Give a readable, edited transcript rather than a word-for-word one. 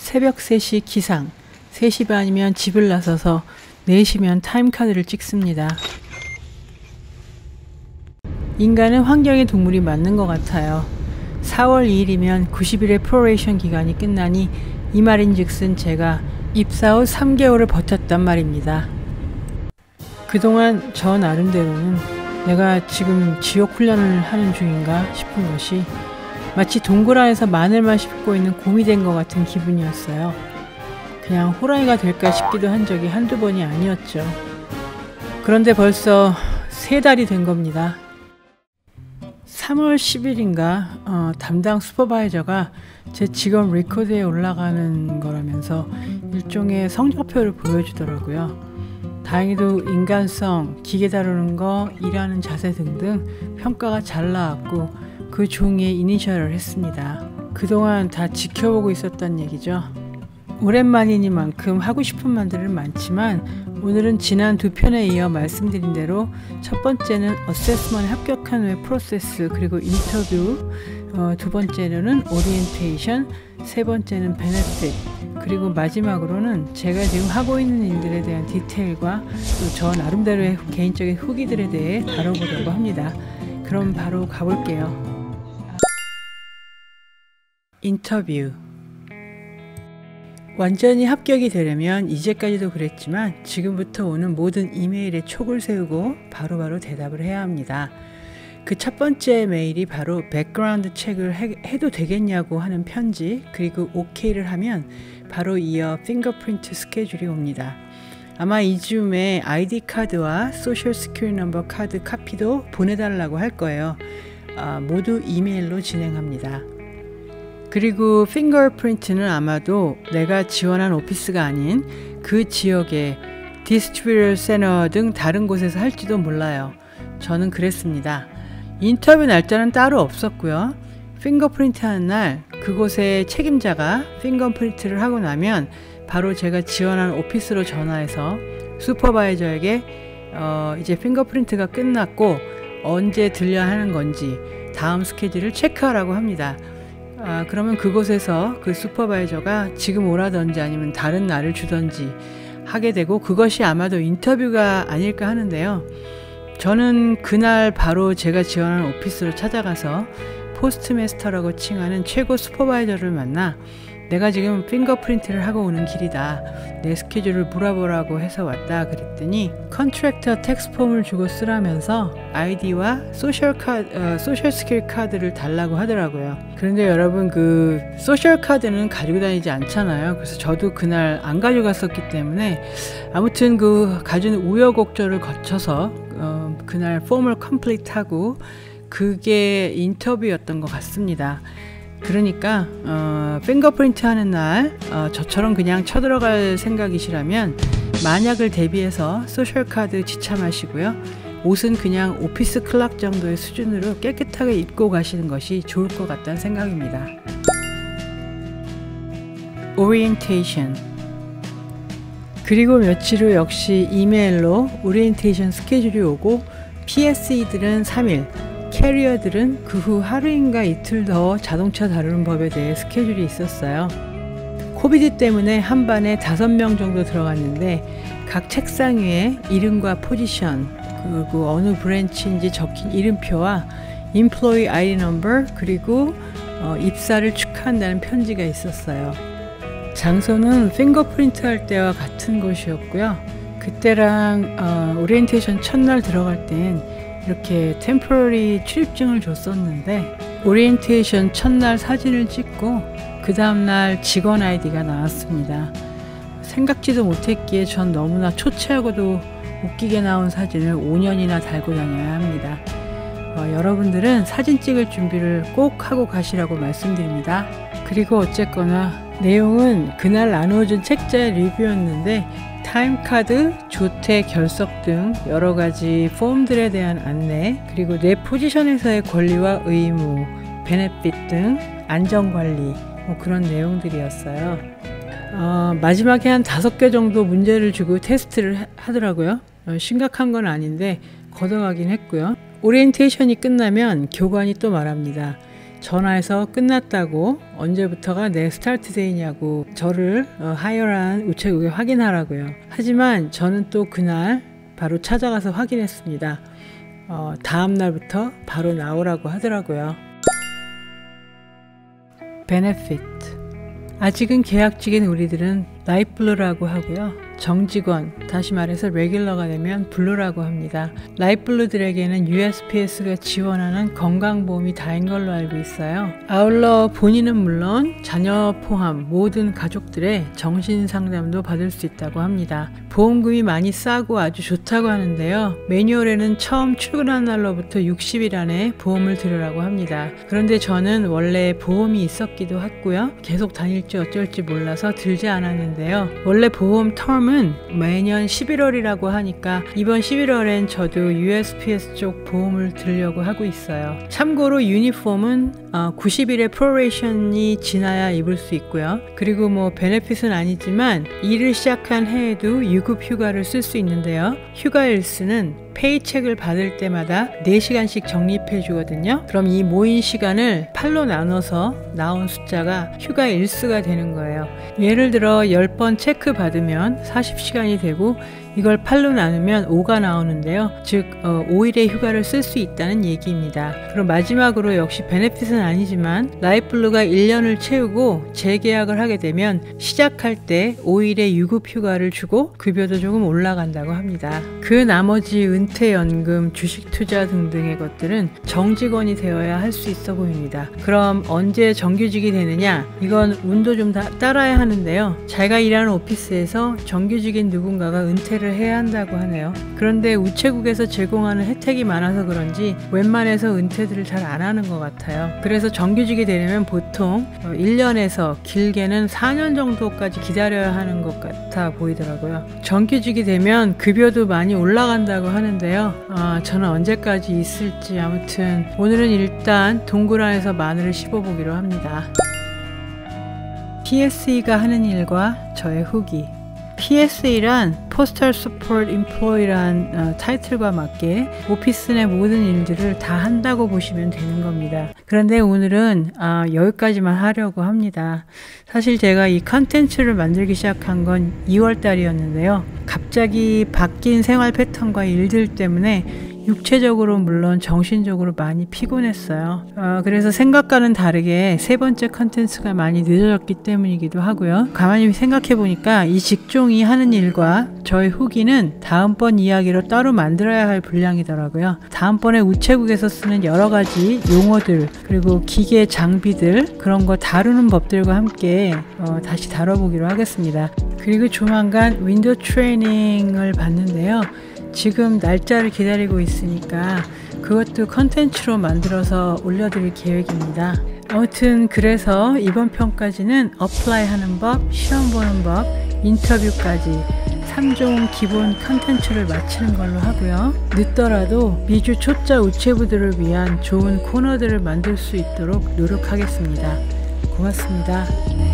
새벽 3시 기상, 3시 반이면 집을 나서서 4시면 타임카드를 찍습니다. 인간은 환경의 동물이 맞는 것 같아요. 4월 2일이면 90일의 프로베이션 기간이 끝나니 이 말인즉슨 제가 입사 후 3개월을 버텼단 말입니다. 그동안 저 나름대로는 내가 지금 지옥 훈련을 하는 중인가 싶은 것이 마치 동굴 안에서 마늘만 씹고 있는 곰이 된 것 같은 기분이었어요. 그냥 호랑이가 될까 싶기도 한 적이 한두 번이 아니었죠. 그런데 벌써 3달이 된 겁니다. 3월 10일인가 담당 슈퍼바이저가 제 직업 리코드에 올라가는 거라면서 일종의 성적표를 보여주더라고요. 다행히도 인간성, 기계 다루는 거, 일하는 자세 등등 평가가 잘 나왔고 그 종이에 이니셜을 했습니다. 그동안 다 지켜보고 있었단 얘기죠. 오랜만이니만큼 하고 싶은 말들은 많지만 오늘은 지난 2편에 이어 말씀드린 대로 첫 번째는 어세스먼에 합격한 후의 프로세스 그리고 인터뷰, 두 번째로는 오리엔테이션, 세 번째는 베네핏, 그리고 마지막으로는 제가 지금 하고 있는 일들에 대한 디테일과 또 저 나름대로의 개인적인 후기들에 대해 다뤄보려고 합니다. 그럼 바로 가볼게요. 인터뷰. 완전히 합격이 되려면 이제까지도 그랬지만 지금부터 오는 모든 이메일에 촉을 세우고 바로바로 대답을 해야 합니다. 그 첫 번째 메일이 바로 백그라운드 체크를 해도 되겠냐고 하는 편지, 그리고 OK를 하면 바로 이어 핑거프린트 스케줄이 옵니다. 아마 이즈음에 ID 카드와 소셜 시큐리티 넘버 카드 카피도 보내달라고 할 거예요. 모두 이메일로 진행합니다. 그리고 핑거프린트는 아마도 내가 지원한 오피스가 아닌 그 지역의 디스트리뷰터 센터 등 다른 곳에서 할지도 몰라요. 저는 그랬습니다. 인터뷰 날짜는 따로 없었고요. 핑거프린트 하는 날 그곳의 책임자가 핑거프린트를 하고 나면 바로 제가 지원한 오피스로 전화해서 슈퍼바이저에게 이제 핑거프린트가 끝났고 언제 들려야 하는 건지 다음 스케줄을 체크하라고 합니다. 그러면 그곳에서 그 슈퍼바이저가 지금 오라든지 아니면 다른 날을 주든지 하게 되고 그것이 아마도 인터뷰가 아닐까 하는데요. 저는 그날 바로 제가 지원한 오피스로 찾아가서 포스트마스터라고 칭하는 최고 슈퍼바이저를 만나 내가 지금 핑거프린트를 하고 오는 길이다. 내 스케줄을 물어보라고 해서 왔다 그랬더니 컨트랙터 텍스 폼을 주고 쓰라면서 아이디와 소셜 시큐리티 카드를 달라고 하더라고요. 그런데 여러분 그 소셜 카드는 가지고 다니지 않잖아요. 그래서 저도 그날 안 가져갔었기 때문에 아무튼 그 가진 우여곡절을 거쳐서 그날 폼을 컴플리트하고 그게 인터뷰였던 것 같습니다. 그러니까 핑거프린트 하는 날 저처럼 그냥 쳐들어갈 생각이시라면 만약을 대비해서 소셜카드 지참하시고요. 옷은 그냥 오피스 클락 정도의 수준으로 깨끗하게 입고 가시는 것이 좋을 것 같다는 생각입니다. 오리엔테이션. 그리고 며칠 후 역시 이메일로 오리엔테이션 스케줄이 오고 PSE들은 3일, 캐리어들은 그 후 하루인가 이틀 더 자동차 다루는 법에 대해 스케줄이 있었어요. 코비드 때문에 한 반에 5명 정도 들어갔는데 각 책상 위에 이름과 포지션 그리고 어느 브랜치인지 적힌 이름표와 Employee ID Number 그리고 입사를 축하한다는 편지가 있었어요. 장소는 핑거프린트 할 때와 같은 곳이었고요. 그때랑 오리엔테이션 첫날 들어갈 땐 이렇게 템포러리 출입증을 줬었는데 오리엔테이션 첫날 사진을 찍고 그 다음날 직원 아이디가 나왔습니다. 생각지도 못했기에 전 너무나 초췌하고도 웃기게 나온 사진을 5년이나 달고 다녀야 합니다. 여러분들은 사진 찍을 준비를 꼭 하고 가시라고 말씀드립니다. 그리고 어쨌거나 내용은 그날 나누어준 책자의 리뷰였는데 타임카드, 조퇴, 결석 등 여러가지 폼들에 대한 안내, 그리고 내 포지션에서의 권리와 의무, 베네핏 등 안전관리 그런 내용들이었어요. 마지막에 한 5개 정도 문제를 주고 테스트를 하더라고요. 심각한 건 아닌데 걷어가긴 했고요. 오리엔테이션이 끝나면 교관이 또 말합니다. 전화해서 끝났다고 언제부터가 내 스타트 데이냐고 저를 하이어한 우체국에 확인하라고요. 하지만 저는 또 그날 바로 찾아가서 확인했습니다. 다음 날부터 바로 나오라고 하더라고요. 베네피트. 아직은 계약직인 우리들은 라이트 블루라고 하고요. 정직원, 다시 말해서 레귤러가 되면 블루라고 합니다. 라이트 블루들에게는 USPS가 지원하는 건강보험이 다인 걸로 알고 있어요. 아울러 본인은 물론 자녀 포함 모든 가족들의 정신상담도 받을 수 있다고 합니다. 보험금이 많이 싸고 아주 좋다고 하는데요. 매뉴얼에는 처음 출근한 날로부터 60일 안에 보험을 들으라고 합니다. 그런데 저는 원래 보험이 있었기도 했고요. 계속 다닐지 어쩔지 몰라서 들지 않았는데요. 원래 보험 텀은 매년 11월이라고 하니까 이번 11월엔 저도 USPS 쪽 보험을 들려고 하고 있어요. 참고로 유니폼은 90일의 프로레이션이 지나야 입을 수 있고요. 그리고 뭐 베네핏은 아니지만 일을 시작한 해에도 유급 휴가를 쓸 수 있는데요. 휴가 일수는 페이첵을 받을 때마다 4시간씩 적립해 주거든요. 그럼 이 모인 시간을 8로 나눠서 나온 숫자가 휴가 일수가 되는 거예요. 예를 들어 10번 체크 받으면 40시간이 되고 이걸 8로 나누면 5가 나오는데요. 즉 5일의 휴가를 쓸 수 있다는 얘기입니다. 그럼 마지막으로 역시 베네핏은 아니지만 라이트 블루가 1년을 채우고 재계약을 하게 되면 시작할 때 5일의 유급 휴가를 주고 급여도 조금 올라간다고 합니다. 그 나머지 은퇴연금, 주식투자 등등의 것들은 정직원이 되어야 할 수 있어 보입니다. 그럼 언제 정규직이 되느냐? 이건 운도 좀 따라야 하는데요. 제가 일하는 오피스에서 정규직인 누군가가 은퇴를 해야 한다고 하네요. 그런데 우체국에서 제공하는 혜택이 많아서 그런지 웬만해서 은퇴들을 잘 안 하는 것 같아요. 그래서 정규직이 되려면 보통 1년에서 길게는 4년 정도까지 기다려야 하는 것 같아 보이더라고요. 정규직이 되면 급여도 많이 올라간다고 하는데요. 저는 언제까지 있을지 아무튼 오늘은 일단 동굴 안에서 마늘을 씹어보기로 합니다. PSE가 하는 일과 저의 후기. PSE란 Postal Support Employee란 타이틀과 맞게 오피스 내 모든 일들을 다 한다고 보시면 되는 겁니다. 그런데 오늘은 여기까지만 하려고 합니다. 사실 제가 이 컨텐츠를 만들기 시작한 건 2월 달이었는데요. 갑자기 바뀐 생활 패턴과 일들 때문에 육체적으로 물론 정신적으로 많이 피곤했어요. 그래서 생각과는 다르게 세 번째 컨텐츠가 많이 늦어졌기 때문이기도 하고요. 가만히 생각해 보니까 이 직종이 하는 일과 저의 후기는 다음번 이야기로 따로 만들어야 할 분량이더라고요. 다음번에 우체국에서 쓰는 여러 가지 용어들 그리고 기계 장비들 그런 거 다루는 법들과 함께 다시 다뤄보기로 하겠습니다. 그리고 조만간 윈도우 트레이닝을 받는데요. 지금 날짜를 기다리고 있으니까 그것도 컨텐츠로 만들어서 올려드릴 계획입니다. 아무튼 그래서 이번 편까지는 어플라이 하는 법, 시험 보는 법, 인터뷰까지 3종 기본 컨텐츠를 마치는 걸로 하고요. 늦더라도 미주 초짜 우체부들을 위한 좋은 코너들을 만들 수 있도록 노력하겠습니다. 고맙습니다.